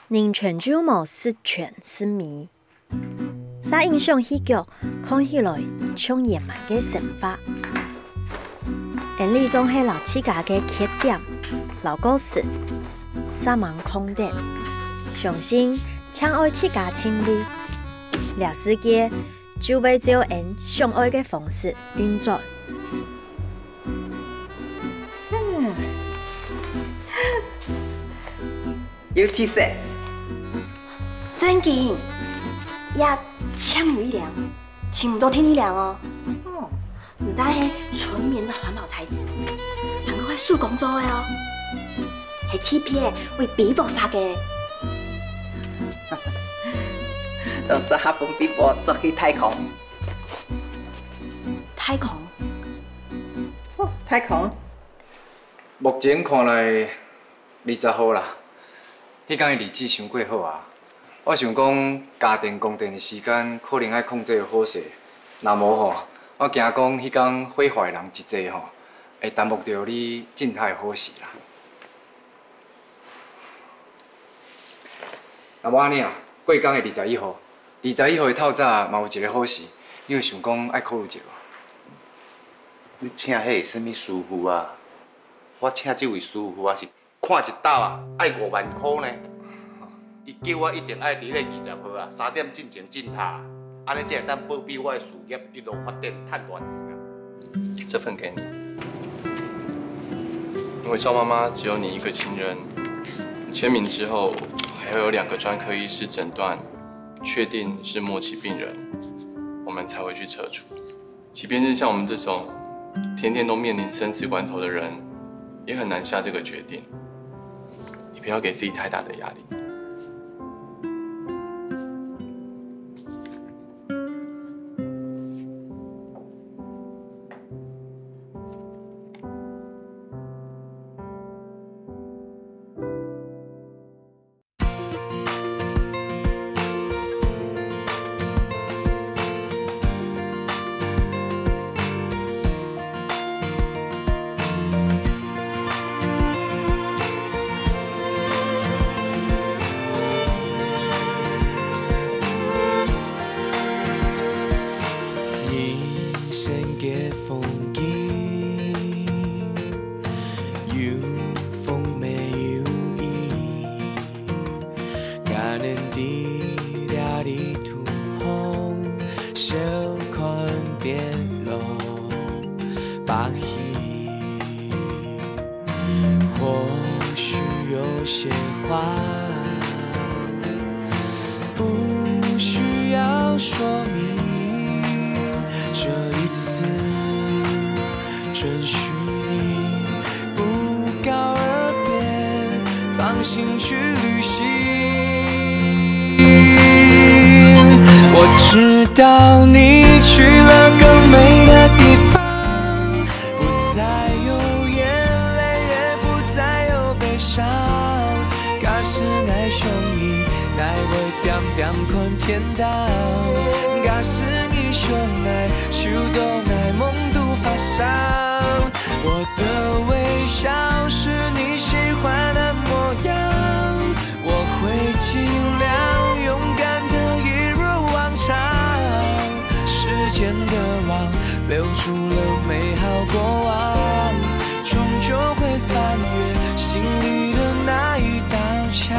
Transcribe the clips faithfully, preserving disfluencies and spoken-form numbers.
人泉酒无十全十美，啥影响戏剧看起来像野蛮的神话。演里总是老起家的缺点、老故事、撒网空点，相信请爱起家清理，了世界就会照按相爱的方式运作。 嗯，有气势。 真劲，也千无一良，请唔到天一良哦。哦，唔但系纯棉的环保材质，还个系手工做的哦，系 T P 的为比薄纱嘅。 都是哈本比薄做去太空。 太空？ 哦，太空。 目前看来二十号啦，迄天的日子伤过好啊。我想讲家电供电的时间可能爱控制好势，若无吼，我惊讲迄天毁坏的人一济吼，会耽误到你静态好事啦。那无安尼啊，过工的二十一号，二十一号的透早嘛有一个好事，你有想讲爱考虑一下？ 你请迄什么师傅啊？我请这位师傅啊是看一道啊，爱五万块呢。伊叫我一定爱伫咧二十号啊，三点进前进塔，安尼才会当保庇我的事业一路发展，赚大钱啊！ 这份给你，因为赵妈妈只有你一个亲人，签名之后还要有两个专科医师诊断，确定是末期病人，我们才会去撤除。即便是像我们这种天天都面临生死关头的人，也很难下这个决定。你不要给自己太大的压力。 直到你去了更美的地方，不再有眼泪，也不再有悲伤。假使爱上伊，乃会点点看天堂。假使你相爱，手都爱梦都发伤。我的微笑是你喜欢的模样，我会尽量勇敢的一如往常。时间的网留住了美好过往，终究会翻越心里的那一道墙。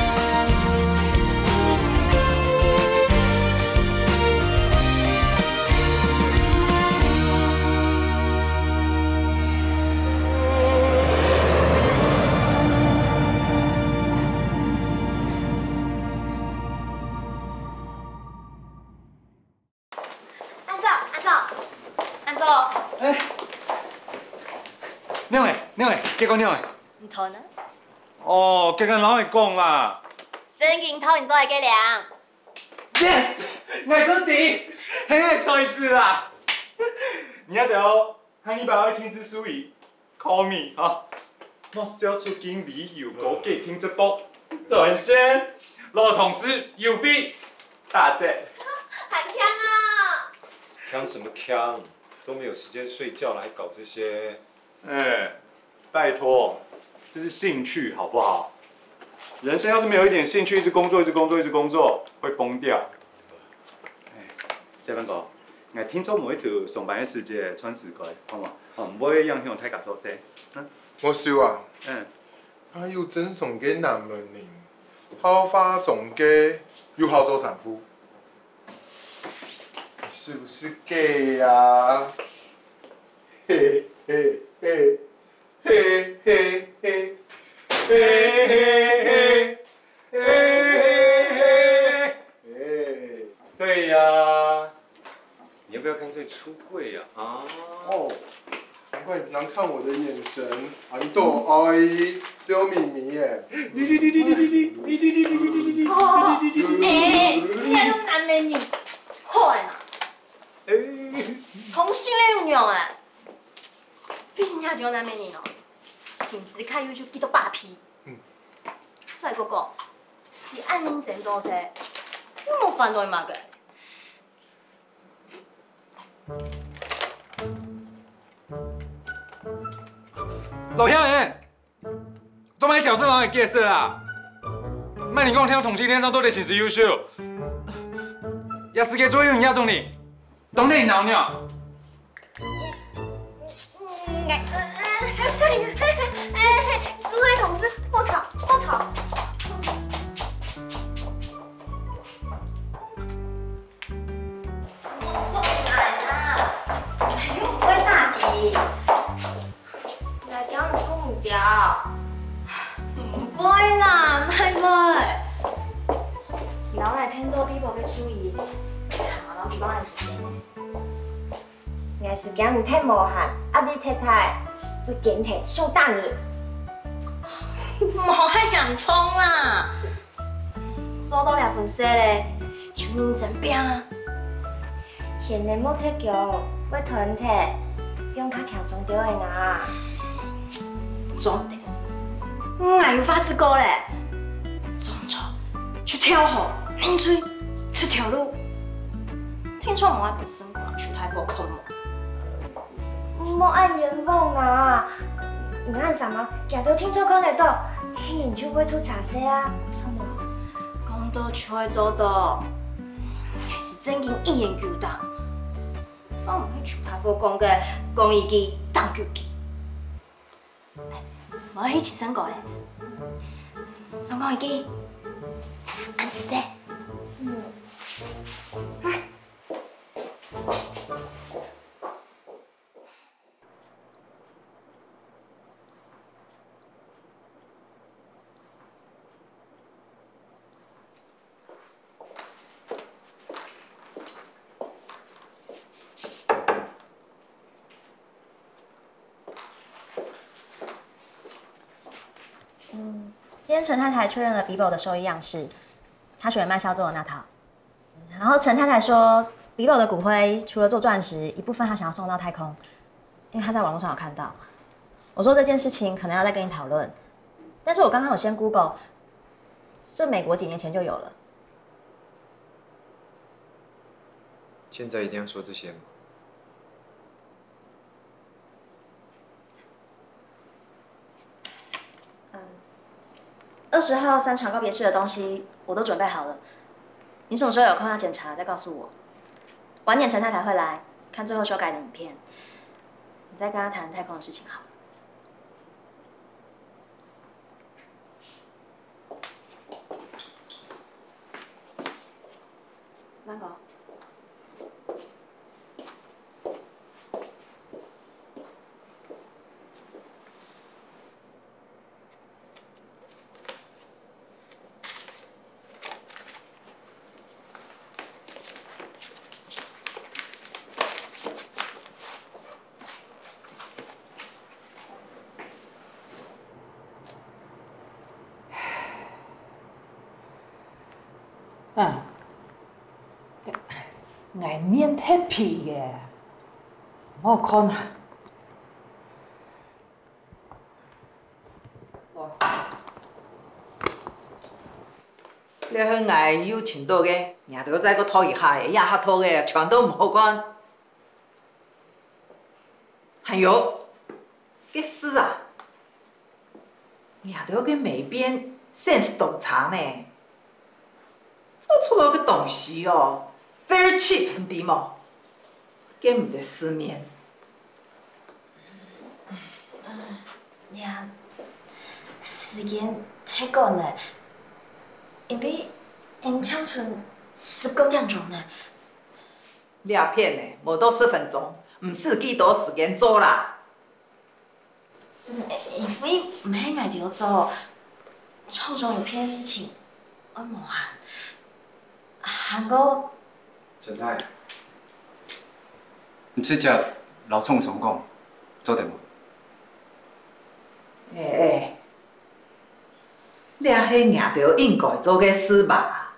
鸟诶，鸟诶，结果鸟诶。 唔同呢？ 哦，刚刚老会讲啦。 真劲偷你做的计量。 Yes， 爱真题，很爱错一次啦。你要得喊你爸爸听之属于 call me 哈。我小出经理又高价听这波，转先老同事有费大姐。 很强啊！ 呛什么呛？都没有时间睡觉了，还搞这些。 哎，拜托，这是兴趣好不好？ 人生要是没有一点兴趣，一直工作，一直工作，一直工作，会疯掉。哎，西班哥，我听说每一条上班的时间穿时过来，好嘛？哦，唔好影响太家做事。嗯。 我说啊， 嗯， 他又赠送给男人呢，好发种给有好多产妇，是不是 gay 呀？嘿嘿嘿嘿嘿嘿嘿嘿嘿嘿嘿嘿。 对呀，你要不要干脆出柜呀？啊？ 哦。难怪难看我的眼神，很多阿姨小咪咪耶。 哦，哎，你还用男美女，好诶嘛？同性恋有用诶，毕竟遐种男美女哦，甚至较优秀，几多八批。嗯。再个个，你按恁前做事，你无反对嘛个？ 老乡人，都买角色人的角色啦。莫你讲听同性恋上都得显示优秀，也是个作用亚种你，懂得闹鸟。 哎，苏慧同事，莫吵莫吵。我送来啦，哎呦，不会大底。掉，唔会啦，唔会。老来天做 people 嘅属于，好，老是讲按时间嘅。硬是讲你太无限，啊你太太会点体受大你。冇遐严重啦，收到两份息咧，就认真拼啊。现在冇踢球，要团体，用较轻松着的啦。总的，我还有发誓过嘞，从此去跳河、饮水、吃条路。听说我本身出太过空嘛，莫按言风啦。唔按什么，行到听说看得到，迄人就会出茶色啊。什么？讲到就会做到，还是正经一言九答。所以唔去出太过讲嘅，讲一句当九句。我要去起身过嘞，总讲一句，按时说。嗯。 嗯，今天陈太太确认了 Bibo 的兽医样式，她选麦肖做的那套。然后陈太太说 ，Bibo 的骨灰除了做钻石，一部分她想要送到太空，因为她在网络上有看到。我说这件事情可能要再跟你讨论，但是我刚刚有先 Google， 这美国几年前就有了。 现在一定要说这些吗？ 二十号三场告别式的东西我都准备好了，你什么时候有空要检查再告诉我。晚点陈太太会来看最后修改的影片，你再跟她谈太空的事情好了。慢狗。 嗯，我面太皮嘅，我看啊。 你去外有请到嘅，人都再个拖一下嘅，也下拖嘅，全都唔好干。还有，嘅事啊，人都嘅美编现是洞察呢，做出来个东西哦 ，very cheap， 唔对冇？见唔得世面。 嗯，呀，时间太赶了，因为因抢剩十九点钟呢。 鸦片呢，无到十分钟，唔是几多时间做啦。 因为唔系爱着做，手中有片事情，我无闲。韩国。 陈太，你这只老创上讲，做得无？ 诶诶，你啊，迄硬着应该做个事吧？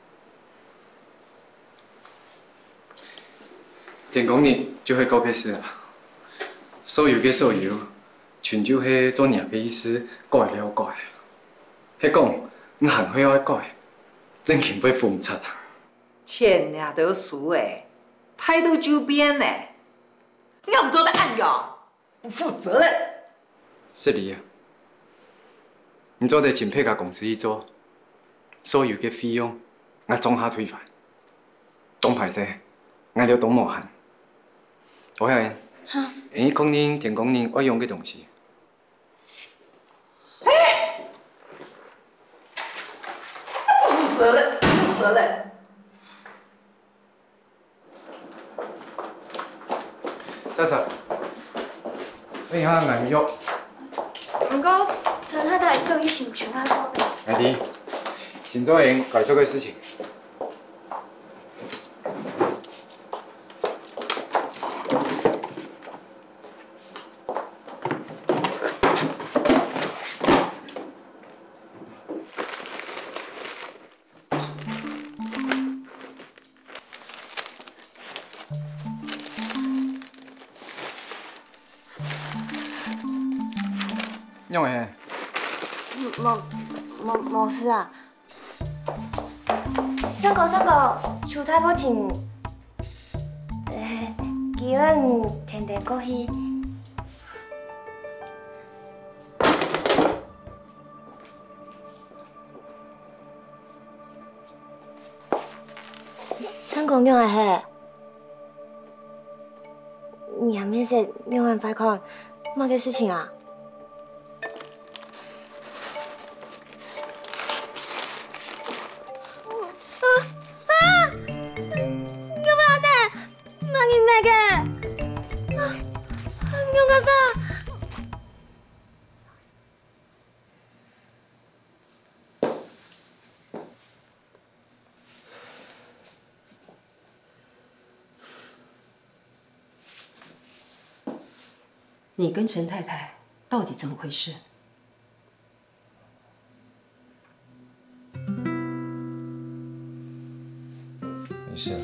电工呢就会搞个事啦，所有嘅所有，全就迄做硬嘅意思改了改，迄讲唔行会爱改，真肯被封杀啊！ 钱硬着输诶，态度周边呢，你唔做得按哟，不负责任。 是你啊，你做得请配甲公司去做，所有嘅费用我综合退还，东歹势，我就东无限。我晓得，因讲恁电工人爱用嘅东西。 哎，不负责任，不负责任。 查查，你下硬约。 不过陈太太做伊是想爱我的。 爱弟，先做完该做嘅事情。用诶。 无无无事啊。三哥三哥，出太保请，诶，基恩甜甜过去。三哥用诶嘿，你还没说用完快看，乜嘅事情啊？ 你跟陈太太到底怎么回事？ 没事了。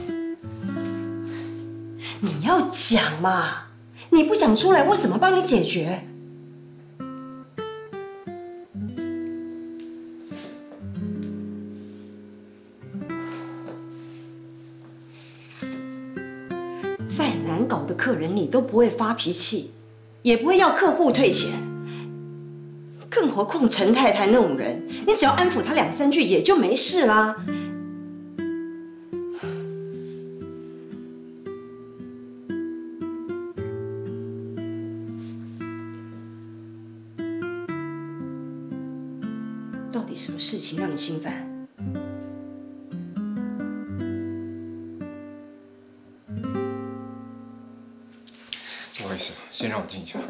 你要讲嘛！你不讲出来，我怎么帮你解决？再难搞的客人，你都不会发脾气。也不会要客户退钱，更何况陈太太那种人，你只要安抚她两三句也就没事啦。到底什么事情让你心烦？ 不好意思，先让我静一下。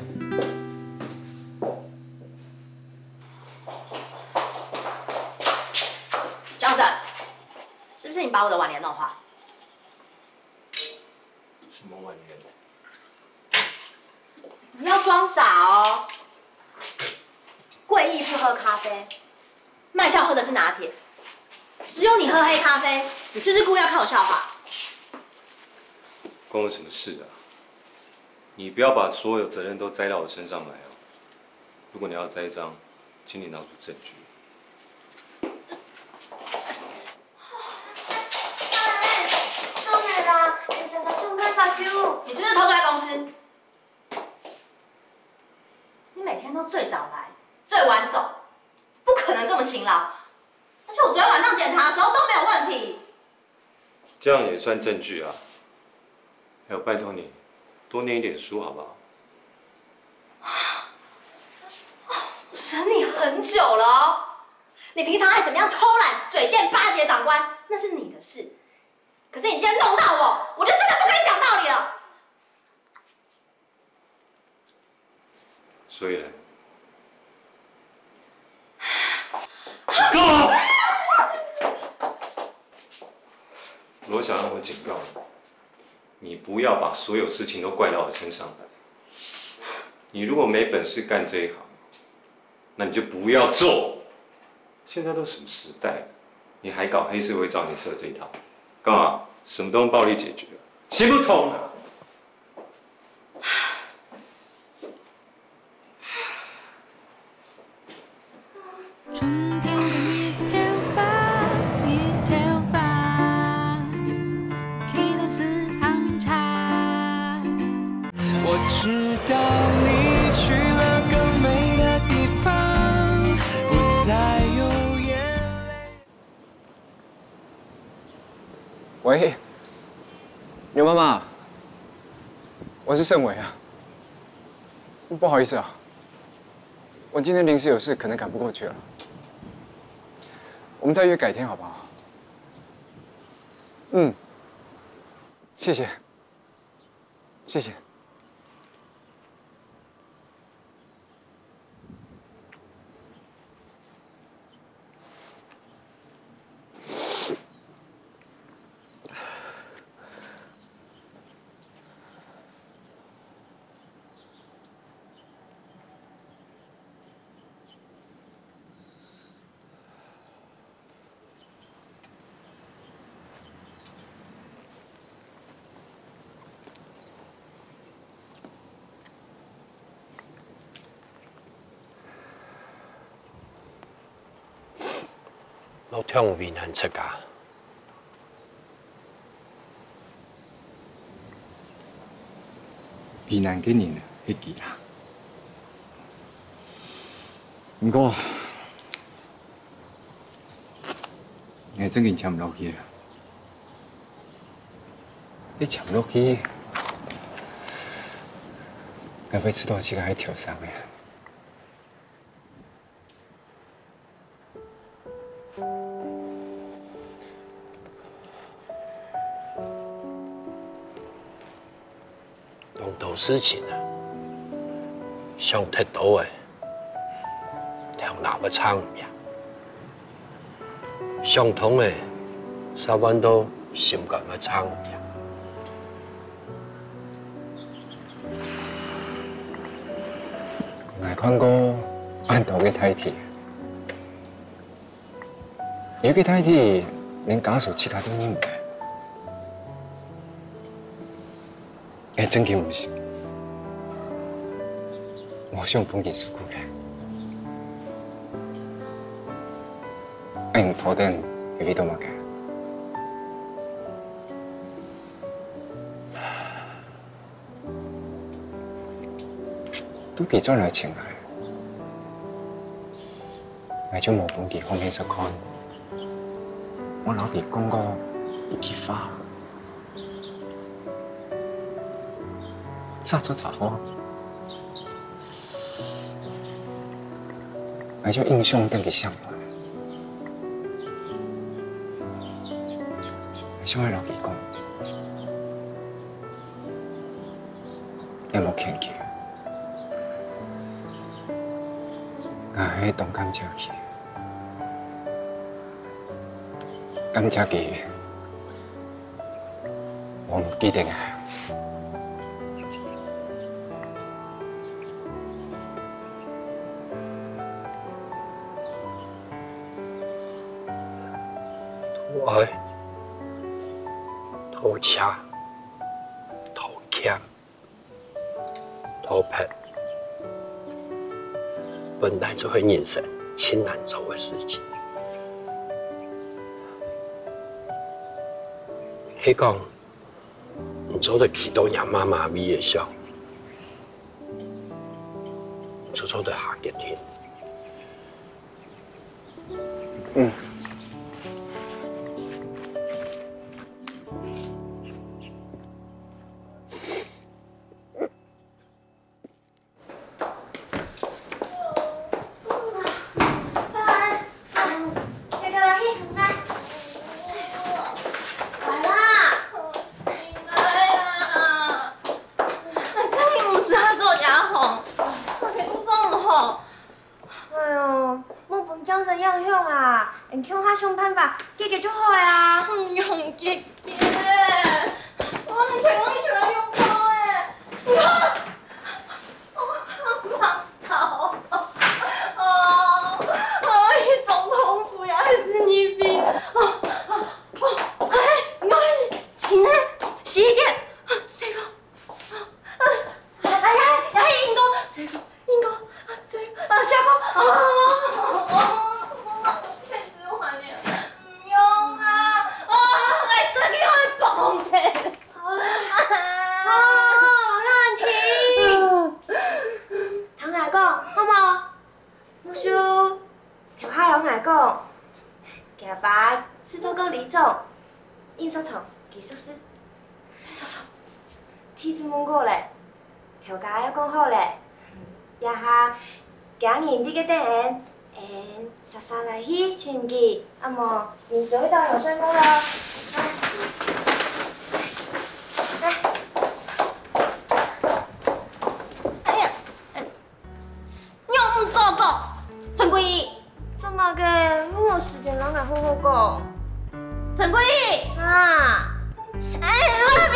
张子，是不是你把我的挽联弄坏？ 什么挽联？ 不要装傻哦！贵义不喝咖啡，麦校喝的是拿铁，只有你喝黑咖啡，你是不是故意要看我笑话？ 关我什么事啊？你不要把所有责任都栽到我身上来哦。如果你要栽赃，请你拿出证据。 送来啦！你常常送开发 Q， 你是不是偷在公司？你每天都最早来，最晚走，不可能这么么勤劳，而且我昨天晚上检查的时候都没有问题。 这样也算证据啊。还有，拜托你多念一点书好不好？ 我忍你很久了哦。你平常爱怎么样偷懒、嘴贱巴结长官，那是你的事。可是你今天弄到我，我就真的不跟你讲道理了。 所以呢？ 够！ 罗小安，我警告你，你不要把所有事情都怪到我身上来。你如果没本事干这一行，那你就不要做。现在都什么时代了，你还搞黑社会造孽社这一套，干嘛？什么都用暴力解决，行不通啊！ 我知道你去了更美的地方，不再有眼泪。 喂，牛妈妈，我是盛伟啊。不好意思啊，我今天临时有事，可能赶不过去了。我们再约改天好不好？嗯，谢谢，谢谢。 老天有面很出家， 避难几年迄记啦。不过，硬真紧签唔落去啊！你签落去，该要出到这个还跳伞的。 龙头事情啊，想太多诶，听哪个唱呀？相同诶，三万多心肝要唱呀。 我看过按头嘅台铁，有嘅台铁连家属其他都认唔来。哎，真嘅唔是，我想本件事故嘅，我用头顶去俾到乜嘅？都幾轉來前來，我就冇本件後面實看，我老弟講過一枝花。咋做咋好？我就印象等佢想來，我想我老弟講，有冇欠佢？我喺當感謝佢，感謝佢，我唔記得啊。 我偷车、偷抢、偷拍，本来就会人生很难做的事情。迄讲，你做得起到让妈妈咪的笑，就做得下决定。 嗯。 想办法，解决就好啊！用解决，我们才容易出来用操哎！你看，我好操！哦，哎，总统府呀，还是你比？哦哦哦！哎，你看，请呢，洗衣店，谁个？哎呀，呀，英国，谁个？英国，这啊，下方啊！家爸是做过李总，印刷厂技术师，印刷厂，天专门过嘞，条价也讲好嘞，也下今年这个电影，嗯，莎莎来去请记，啊么，你手到有算过了，来，哎呀，你又唔做过，陈桂义。做嘛嘅？我有时间咱来好好讲。陈桂义啊 ，I love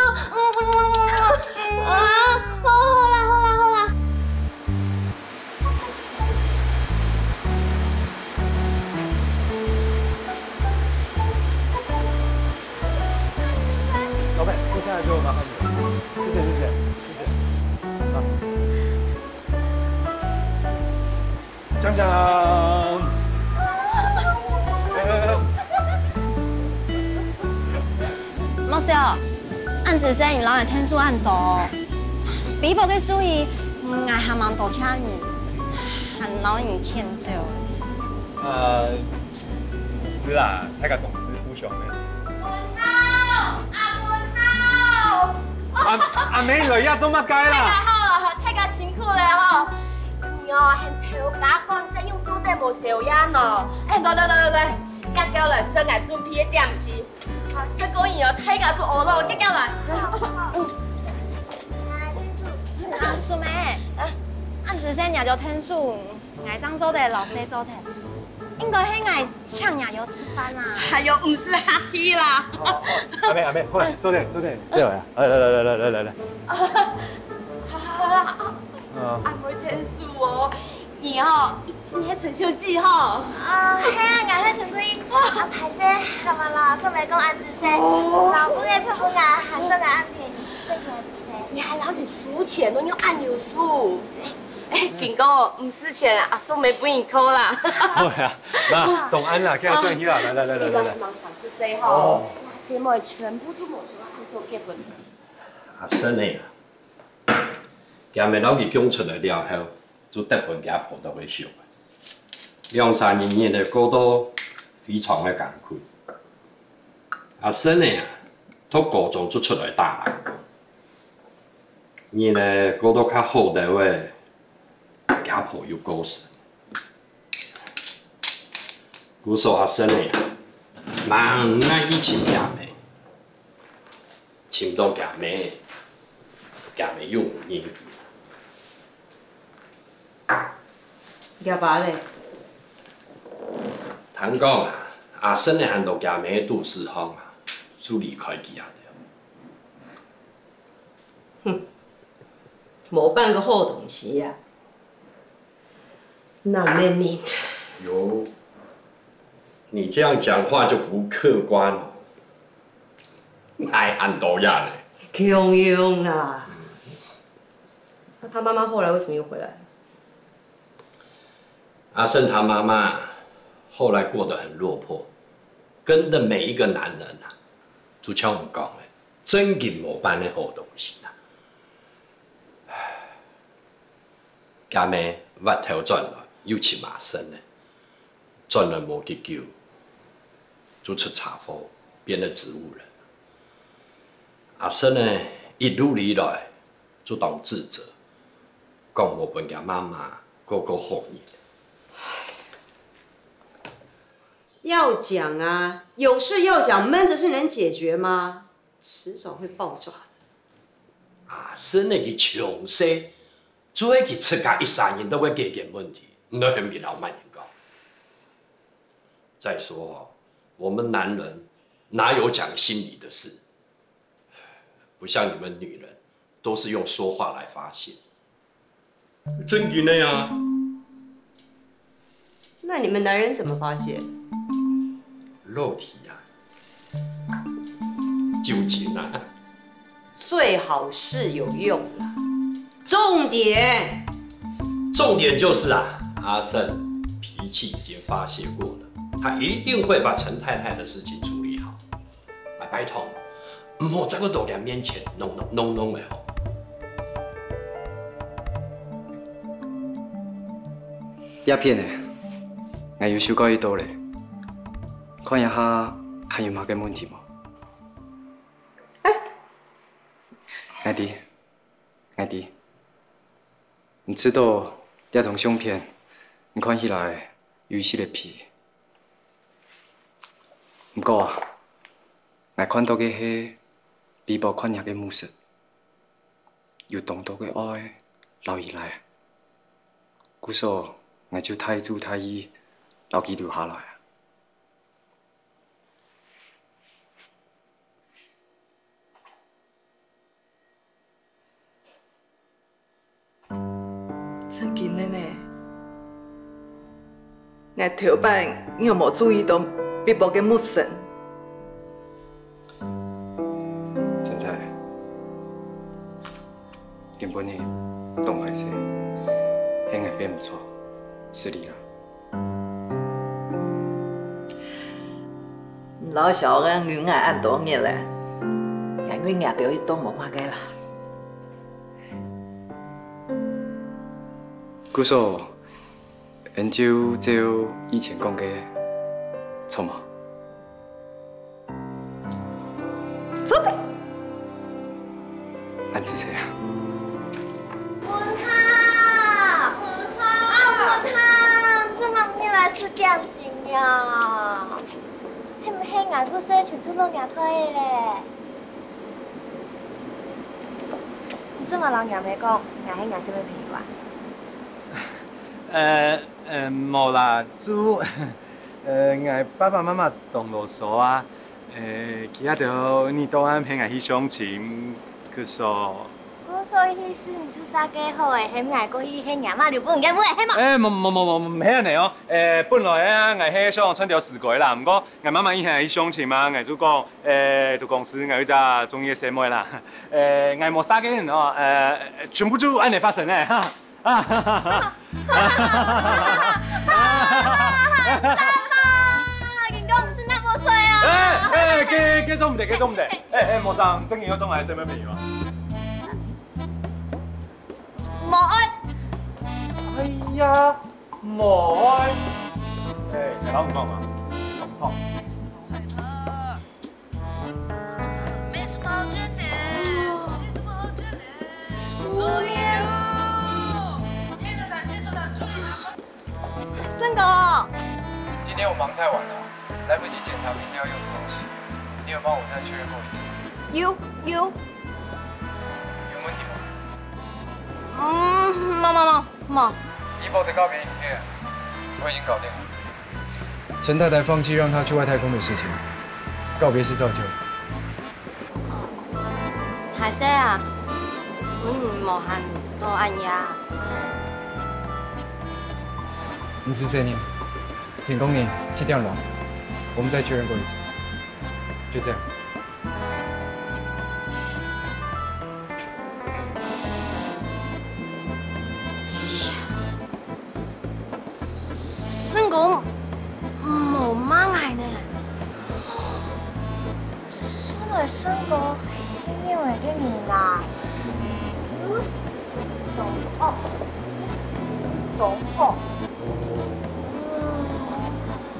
you。啊，好好啦，好啦，好啦。 老板，接下来就麻烦你了，谢谢，谢谢，谢谢。啊，讲讲。 老师，案子先老系天数案多，比报嘅属于我还蛮多车鱼，还老人欠走。 呃，董事啦，睇下董事夫上嘅。 文浩，阿文浩。 阿阿美女呀，做乜解啦？ 太家好啊，太家辛苦了吼。我系头家讲声用做得无小样咯。哎，来来来来来，家叫来生来准备嘅点心。啊，说过以后太家做鹅肉，家叫来。 啊，叔妹，案子先也就天数，挨张做的老师做的，应该系挨抢也有吃饭啦。 哎呦，唔是哈希啦。 阿妹阿妹，过来，坐点坐点，对来，来来来来来来来来。 好好啦，阿妹天数哦，以后一定系陈秀记吼。啊，系啊，挨系陈桂英。啊，排些，系嘛啦？送来讲案子先，老公嘅票好啊，还送个按便宜，这个案子先。你还老你输钱咯，你要按有数。哎，警告，唔输钱，阿送没不你扣啦。 好呀，那董安啦，给他转去啦，来来来来来来。 忙上是谁吼？那些妹全部都冇说按做结婚。 阿婶的啊，今日老二讲出来了后，就得本家抱到去上。两三年前的过渡非常的艰苦。阿婶的啊，读高中就出来打篮球。伊呢过渡较好的话，家抱又高神。古说阿婶的啊，忙那以前家妹，亲到家妹，家妹有年纪。 家爸嘞？ 通讲啊，阿婶的和到家妹的杜世芳啊，就离开家了。 哼，无半个好东西呀、啊。那妹妹， 哟，你这样讲话就不客观了。爱按多样呢？ 穷用啦。那他妈妈后来为什么又回来？ 阿胜他妈妈后来过得很落魄，跟的每一个男人啊，就像我讲的，真金无办的好东西啦。家妹挖头转来，又去马身呢， 赚了无去救，就出车祸，变了植物人。阿生呢，一路以来就当自责，讲我本家妈妈个个后你。 要讲啊，有事要讲，闷着是能解决吗？迟早会爆炸的。 阿生呢，去强势，做伙去出家一三年都会解决问题，唔要嫌别老慢人讲。再说哦，我们男人哪有讲心里的事？不像你们女人，都是用说话来发泄。真的呢呀？ 那你们男人怎么发泄？ 肉体啊，就情啊。 最好是有用啦。重点， 重点就是啊，阿胜脾气已经发泄过了，他一定会把陈太太的事情处理好。来，拜托，唔好在我大家面前弄弄弄弄的好。 鸦片呢？我有收到一刀咧，看一下还有嘛个问题无？艾迪，艾迪，你知道这张相片，你看起来有些个皮。不过啊，我看到嘅係比无看下嘅模式，有動到嘅愛留以來，故所我就太祖太意留佢留下來。 真紧的呢，我頭擺我冇注意到比無嘅目神。 陳太，根本呢動牌些，係我嘅唔錯，是你啦。 老小嘅我愛按多年咧，因為我掉一刀冇乜嘅啦。 故所，按照照以前講嘅，錯嘛？ 錯的。 按子誰啊？ 文浩，文浩啊，文浩，做乜你來是點心呀？係唔係外國水全做落牙推咧？你做乜人又未講？牙係牙什麼皮話？ 呃呃，冇啦，主呃，我爸爸媽媽動囉嗦啊，呃，其他就你都安排我去相親，佢說。 嗰所以是你做啥幾好誒？係外國去係牙媽留本嘅冇係嘛？ 誒，冇冇冇冇唔係安尼哦，誒，本來啊，我係想穿條絲裙啦，不過我媽媽以前去相親嘛，我就講誒，到公司我有隻中意嘅細妹啦，誒，我冇啥嘅人哦，誒，全部就安尼發生咧，哈。啊哈哈哈！ 人家唔是那麼衰啊！ 誒誒，記記錯唔得，記錯唔得。誒誒，莫生，真係有種係什麼味嘛？ 冇愛。 哎呀，冇愛。誒，你諗唔講嘛？咁講。 森哥， 今天我忙太晚了，来不及检查明天要用的东西。你有帮我再确认过一次吗？ 有有。 有问题吗？ 嗯，冇冇冇冇。 医保的告别影片，我已经搞定了。陈太太放弃让他去外太空的事情，告别式照旧。 係些啊，我唔無限多按呀。 你是谁呢？挺公你七掉了，我们再确认过一次，就这样。 森哥冇乜捱呢，身為森哥係因為嘅面啊，有時懂哦，有時懂哦。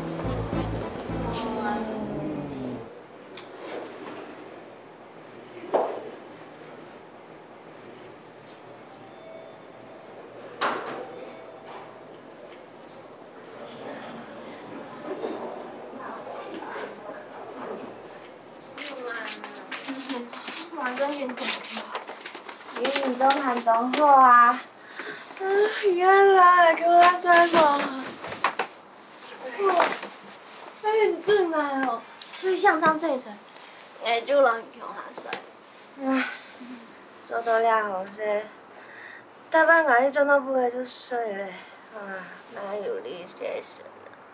见过去。你唔总行动好啊？啊，原来叫我转错。哇，哎，你真爱哦！所以想当先生，哎，就让你用下水。唉，做到了后生，大半个一整都不该就睡嘞。啊，哪有你先生？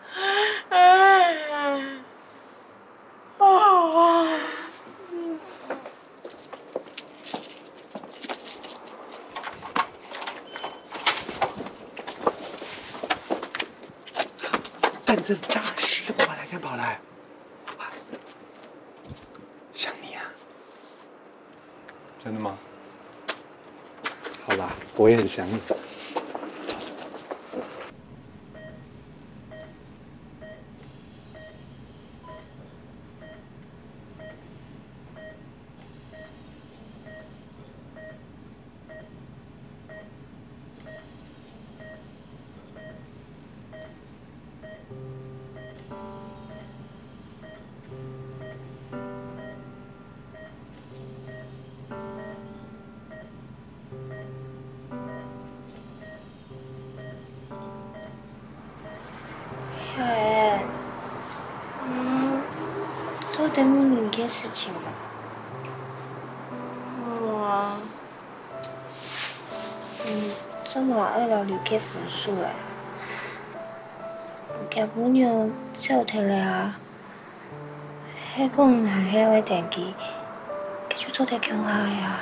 哎。 啊！ 蛋真大，这么晚来干跑来？哇塞，想你啊！真的吗？好啦，我也很想你。 小燕，嗯，做点么另件事情吧。我，嗯，怎么爱来留给复苏嘞？家姑娘走脱了，迄讲来迄位电机，佮就做得强下呀。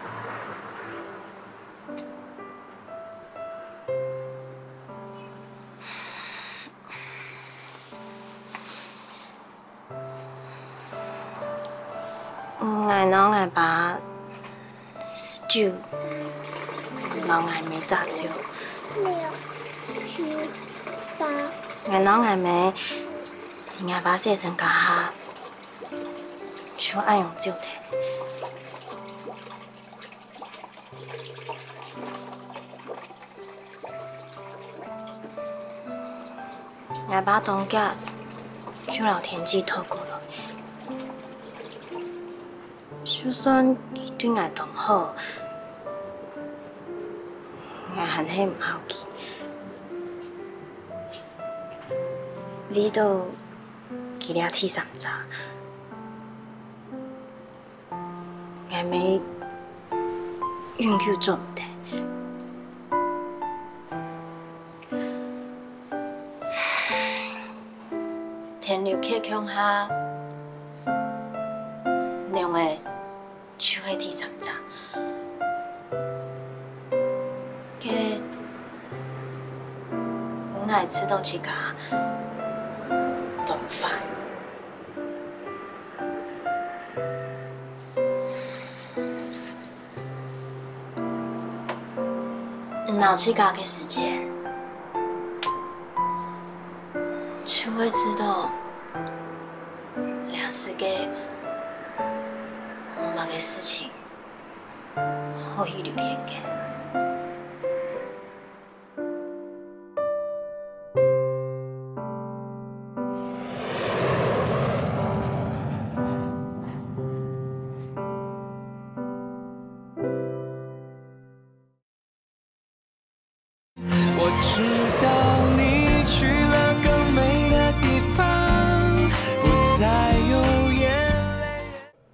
我拢会把酒往外面打酒， 六七八， 我拢会买伫外把洗成家下，就爱用酒摕。我把东家就老天机透过了。 就算伊对我同好，我还是唔好奇。你都记了第三集，我没永久做唔得。天流客乡下，两个。 就喺第三集，嘅我爱吃到一家冻饭，闹起家嘅时间，就会知道两世嘅。 某个事情可以留恋嘅。 我知道你去了更美的地方，不再有眼泪。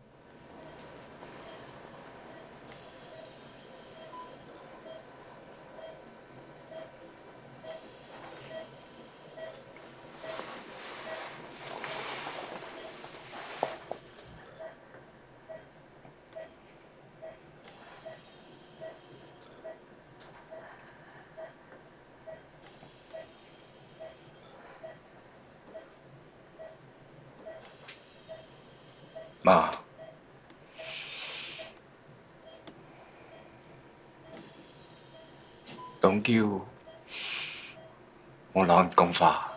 妈，终究我老人讲法，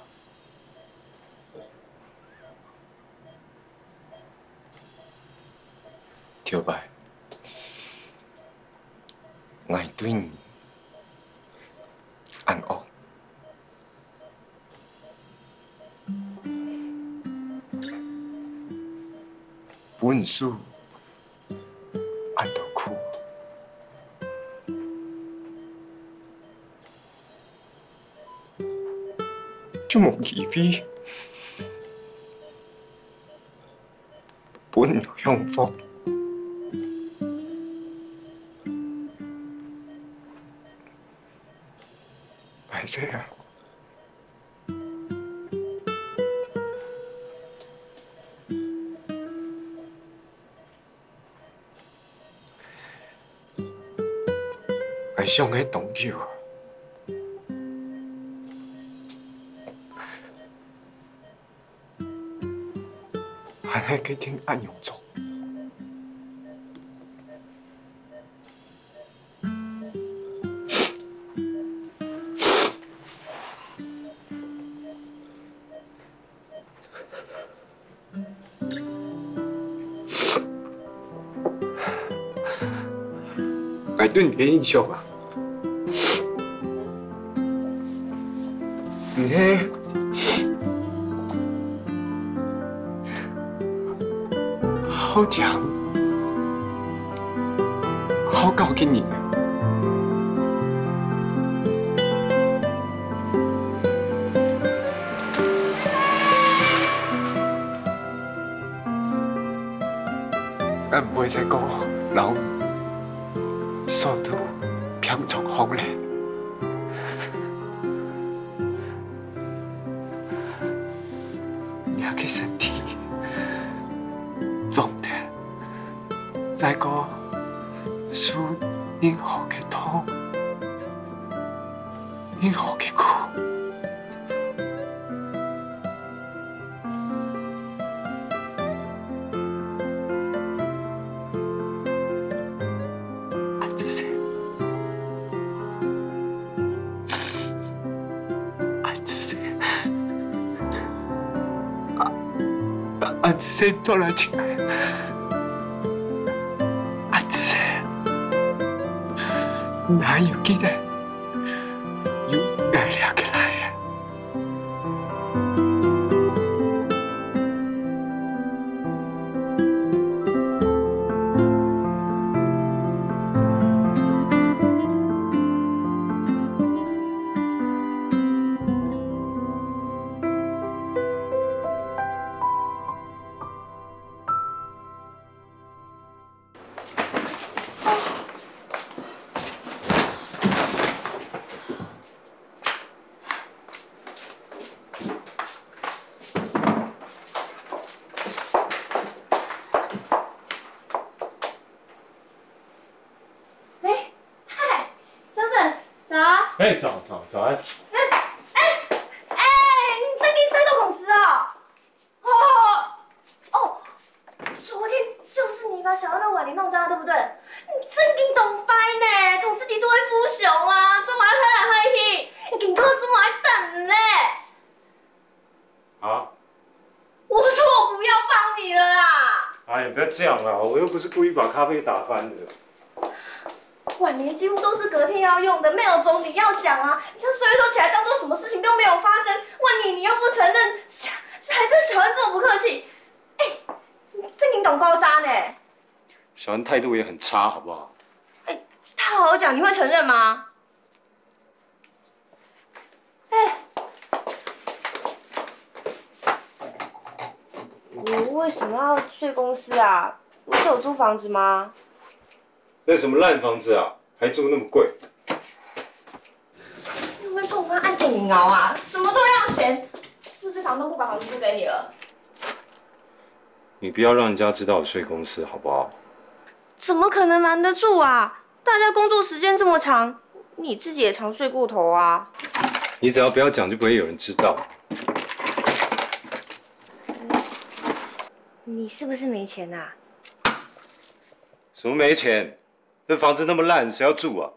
跳摆，我会对你按恶。 本事按到无义威，本享福。歹势啊！爱上迄动球啊！安尼去听暗用做。爱对你的印象啊，你迄好强，好高给你。俺唔会再讲老速度偏重风咧，你嘅身体状态，再个输任何嘅痛，任何嘅苦。安子生做了起来，安子生哪有记得有爱了起来呀？ 哎，早早早安。 哎哎哎，你真的水都公司哦？哦哦，昨天就是你把小安的碗里弄脏了，对不对？你真的懂翻呢，同事敌都会腐朽啊，做嘛还来害去？你紧快做嘛还等嘞？ 啊？ 我说我不要帮你了啦！ 哎呀，不要这样啦，我又不是故意把咖啡打翻的。 碗碟几乎都是隔天要用的，没有总理要讲啊！你这随手起来当做什么事情都没有发生，问你你又不承认，还对小安这么不客气，哎、欸，你真你懂高渣呢？ 小安态度也很差，好不好？ 哎、欸，他好好讲，你会承认吗？哎、欸，你为什么要睡公司啊？不是有租房子吗？ 那什么烂房子啊，还住那么贵？ 你会跟我妈按电影熬啊？什么都要嫌，是不是房东不把房子租给你了？ 你不要让人家知道我睡公司，好不好？ 怎么可能瞒得住啊？大家工作时间这么长，你自己也常睡过头啊。 你只要不要讲，就不会有人知道。 你是不是没钱啊？ 什么没钱？这房子那么烂，谁要住啊？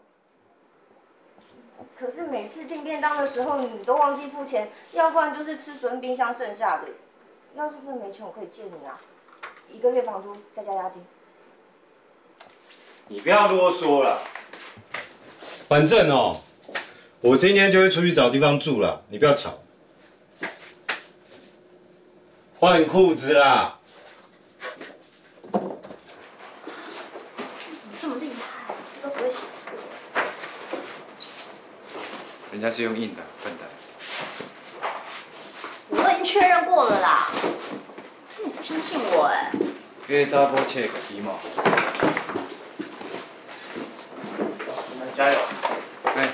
可是每次订便当的时候，你都忘记付钱，要不然就是吃昨天冰箱剩下的。要是真的没钱，我可以借你啊，一个月房租再加押金。 你不要啰嗦了。反正哦，我今天就会出去找地方住了，你不要吵。换裤子啦！ 你怎么这么厉害？字都不会写字。 人家是用印的，笨蛋。 确认过了啦。你不相信我哎？ 给 double check 题目。 你们加油！ 哎。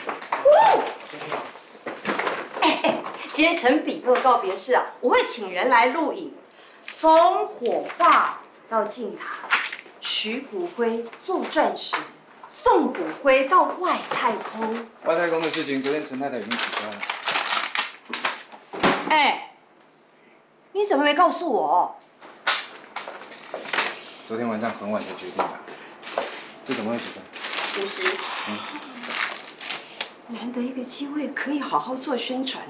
哎哎，今天陈比伯告别式啊，我会请人来录影，从火化到进塔，取骨灰做钻石，送骨灰到外太空。 外太空的事情，昨天陈太太已经取消了。 哎，你怎么没告诉我？ 昨天晚上很晚才决定的，这怎么会取消？ 主席，嗯，难得一个机会可以好好做宣传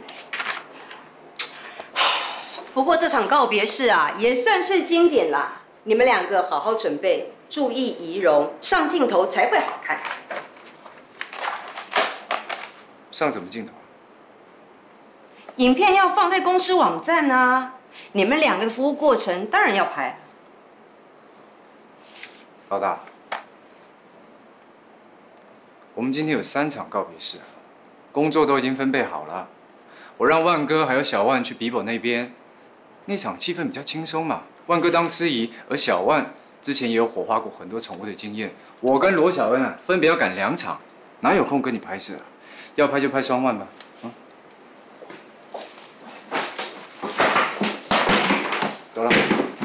哎。不过这场告别式啊，也算是经典啦。你们两个好好准备，注意仪容，上镜头才会好看。 上什么镜头？ 影片要放在公司网站啊，你们两个的服务过程当然要拍。 老大，我们今天有三场告别式，工作都已经分配好了。我让万哥还有小万去比伯那边，那场气氛比较轻松嘛。万哥当司仪，而小万之前也有火化过很多宠物的经验。我跟罗小恩啊，分别要赶两场，哪有空跟你拍摄啊？要拍就拍双万吧。嗯，走了。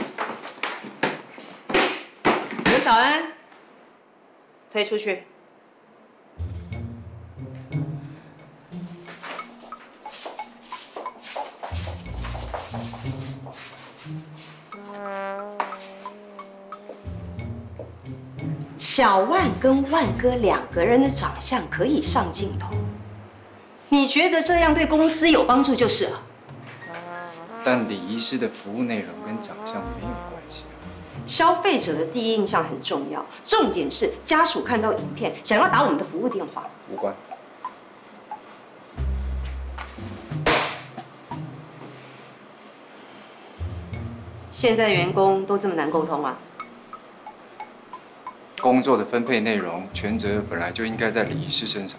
刘小恩，推出去。小万跟万哥两个人的长相可以上镜头，你觉得这样对公司有帮助就是了。 但礼仪师的服务内容跟长相没有关系。 消费者的第一印象很重要，重点是家属看到影片想要打我们的服务电话。 无关。 现在员工都这么难沟通啊？ 工作的分配内容权责本来就应该在礼仪师身上。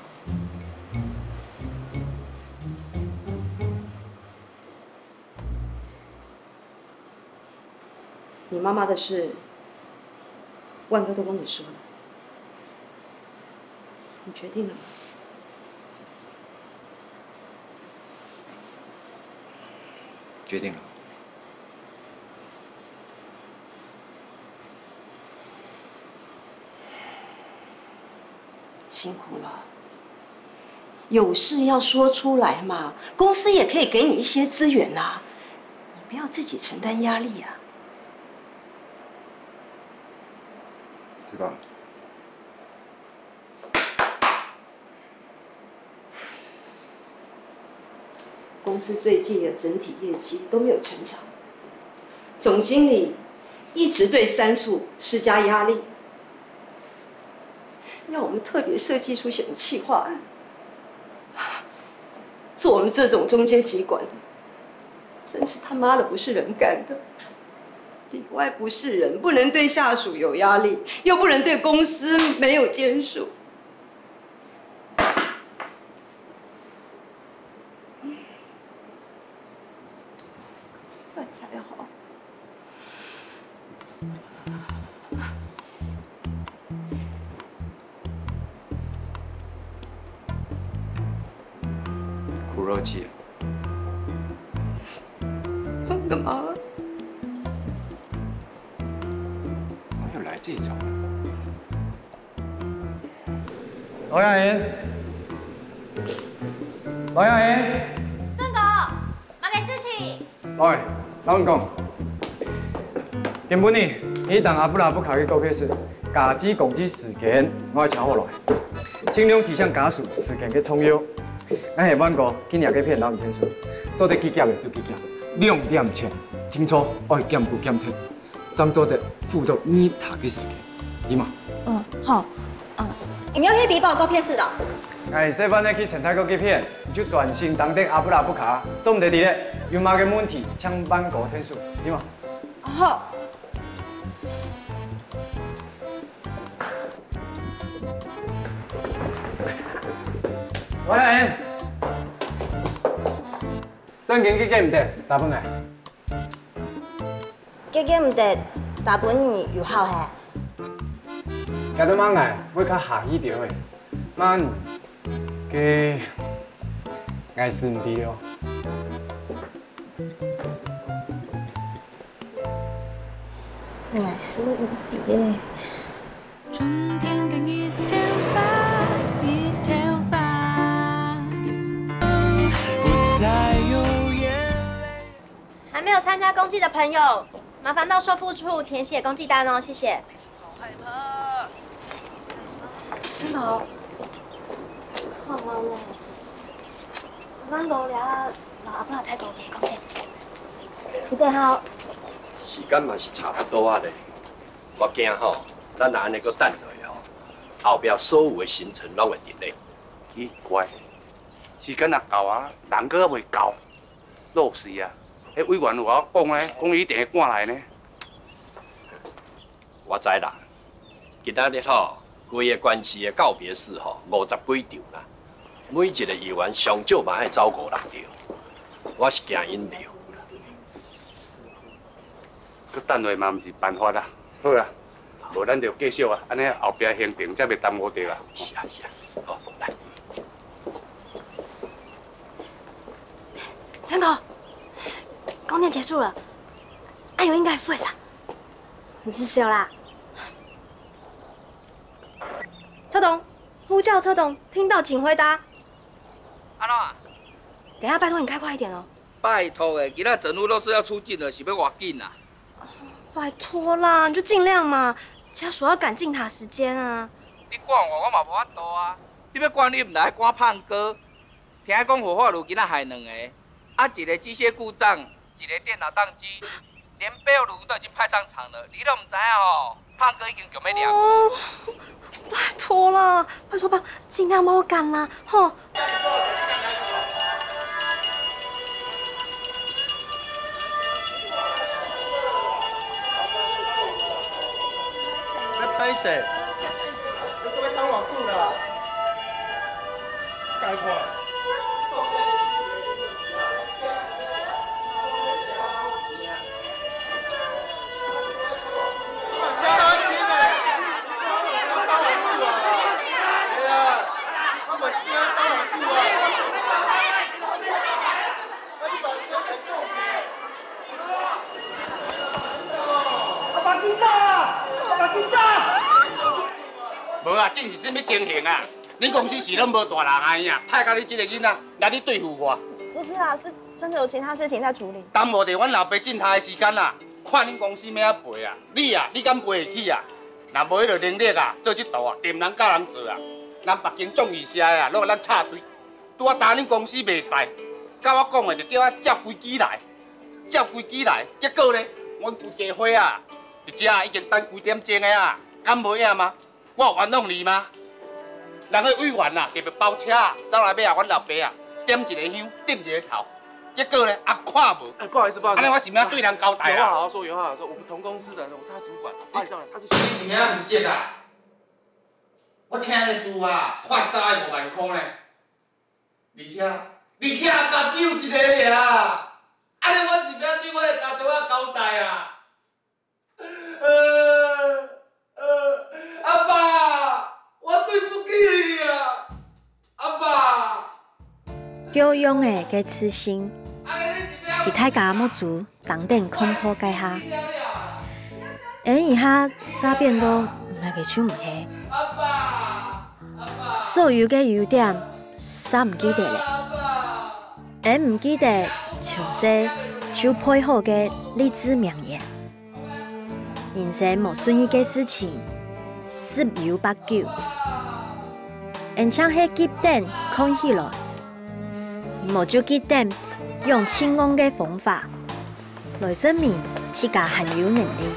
你妈妈的事，万哥都跟你说了，你决定了吗？ 决定了。 辛苦了，有事要说出来嘛，公司也可以给你一些资源呐，你不要自己承担压力啊。 知道了。 公司最近的整体业绩都没有成长，总经理一直对三处施加压力。要我们特别设计出什么企划案？做我们这种中阶机关的，真是他妈的不是人干的。里外不是人，不能对下属有压力，又不能对公司没有建树。怎么办才好？ 苦肉计。 干嘛？ 又来这一招了。 罗亚莹，罗亚莹， 顺哥，马给事情。 来，老讲，原本呢，你当阿布拉布卡嘅告别式，假肢公鸡事件，我要请我来，尽量提醒家属事件嘅重要。咱下晚个今日嘅骗老唔骗数，做得计价嘅就计价，两点前，清楚爱检固检贴，张做得负责你读嘅时间，点嘛？ 嗯，好。嗯，你要去比宝告片室的。 哎，细番咧去陈太国去骗，就专心当顶阿布拉布卡，做唔得伫咧，有嘛嘅问题抢班个天数，点嘛？ 好。 喂， 正经去见唔得，打本来。 结结唔得，大本年又好嘿。 家都忙来，要较下一条的，慢，给爱死唔滴了。 爱死唔滴嘞。 春天跟一条发，一条发。不再有眼泪。 还没有参加公祭的朋友，麻烦到售付处填写公祭单哦，谢谢。 新宝，好忙嘞，咱无聊，老阿婆太高铁讲者。你哋好。 时间嘛是差不多啊咧，我惊吼，咱若安尼搁等落吼，后壁所有的行程拢会 delay。 奇怪，时间也到啊，人搁未到，落事啊！迄委员有甲我讲咧，讲伊一定会赶来呢。 我知啦，今仔日吼。规个关系的告别式吼，五十几场啦，每一个议员上少嘛爱走五六场，我是惊因袂赴啦。 佮等下嘛毋是办法啦，好啦，无咱就继续啊，安尼后壁行程才袂耽误着啊。 是啊是啊，好来。 三狗，供电结束了，阿友应该付得上。你是谁啦？ 车董，呼叫车董，听到请回答。 安怎啊？ 等下拜托你开快一点哦。 拜托诶，今仔整路都是要出境的，是要偌紧啊？ 拜托啦，你就尽量嘛，家属要赶进塔时间啊。 你管我，我嘛无法度啊。你要管你，唔来管胖哥。听讲火化炉今仔害两个，啊一个机械故障，一个电脑宕机，连备炉都已经派上场了，你都唔知影吼？胖哥已经叫要凉。 哦，拜托啦，拜托吧，尽量帮我赶啦，吼。 歹势， 你做咩等偌久啦？解看。 无啊，这是什么情形啊？恁公司是拢无大人安尼啊，派到你这个囡仔来你对付我。 不是啊，是真的有其他事情在处理。 耽误着阮老爸进塔的时间啦，看恁公司要怎赔啊？你啊，你敢赔得起啊？若无迄个能力啊，做这道啊，掂人教人做啊，咱北京众议社啊，拢咱插队，拄啊打恁公司袂使，甲我讲的就叫我照规矩来，照规矩来，结果呢，阮规家伙啊，伫遮啊已经等几点钟的啊，敢无影吗？我有冤枉你吗？人个委员啊，特别包车走来买啊，阮老爸啊，点一个香，点一个头，结果呢，啊看无。 哎，不好意思，不好意思。 安尼我是要对人交代啊。 有话好好说，有话好好说。我们同公司的，我是他主管。不好意思，他是。 你是名唔接啊？我请个事啊，看一道爱五万块呢。而且，而且阿爸只有一个尔，安尼我是要对我的家族啊交代啊。呃呃，阿爸，我对不起你啊，阿爸。 叫勇的嘅痴心，伫大家某族当顶恐怖界下，因以下啥变都唔系个手唔黑，所有嘅优点啥唔记得咧，而唔记得从细就配好嘅励志名言。人生无顺意嘅事情十有八九，因将迄几点看起来。无就记得用轻功嘅方法来证明自家很有能力。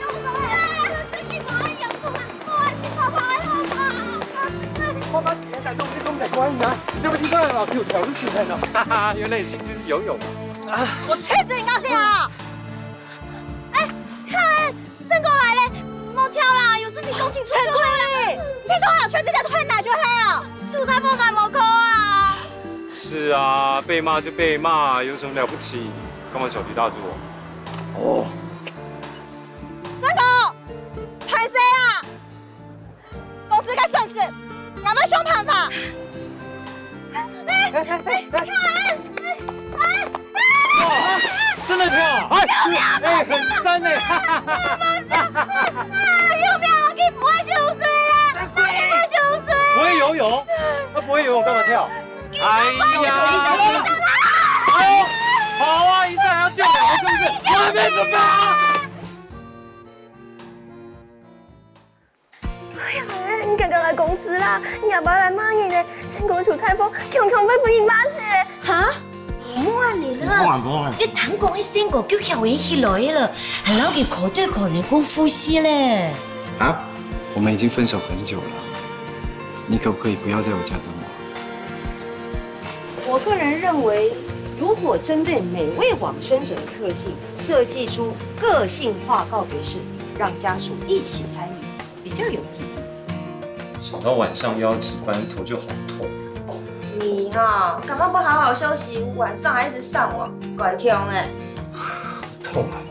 我把时间带动这种在观音啊！你有没有听到老有条路出来了？哈哈，原来你兴趣是游泳啊！ 我妻子很高兴啊！ 哎，看，胜哥来了，莫跳啦，有事情恭请出去。 陈桂英，你总好全世界都快拿就黑啊！ 祝他不敢莫扣啊！ 是是啊，被骂就被骂，有什么了不起？干嘛小题大做？哦。 三狗，拍谁啊？公司该算是，俺们想办法。哎哎哎哎哎！ 哇，真的跳！哎，哎，很深哎！ 放下！有没有给不会九岁了？不会九岁。 不会游泳？他不会游泳干嘛跳？哎呀！哎呦，好啊，一下还要救两个是不是？我还没准备好。 哎呀，你赶快来公司啦！你也不要来骂你嘞，成功出台风，强强被不一骂死。 哈？唔按你了，你谈讲一成果叫校园起来了，还老给口对口人讲夫妻嘞。 啊？我们已经分手很久了，你可不可以不要在我家等我？ 我个人认为，如果针对每位往生者的特性，设计出个性化告别式，让家属一起参与，比较有意义。 想到晚上又要值班，头就好痛。 你哈，干嘛不好好休息？晚上还一直上网，怪痛哎。 痛啊！